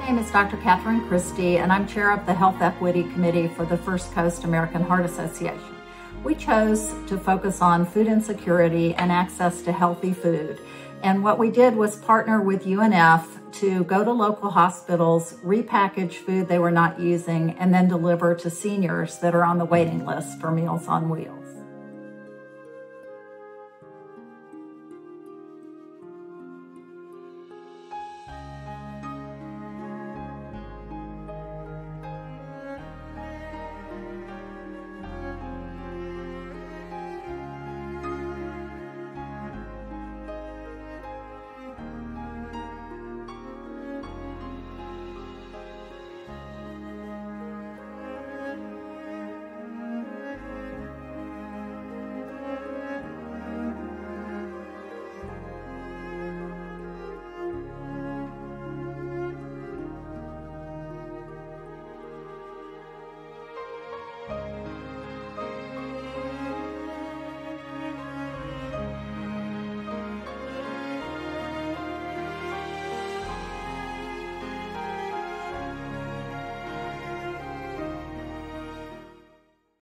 name is Dr. Catherine Christie, and I'm chair of the Health Equity Committee for the First Coast American Heart Association. We chose to focus on food insecurity and access to healthy food. And what we did was partner with UNF to go to local hospitals, repackage food they were not using, and then deliver to seniors that are on the waiting list for Meals on Wheels.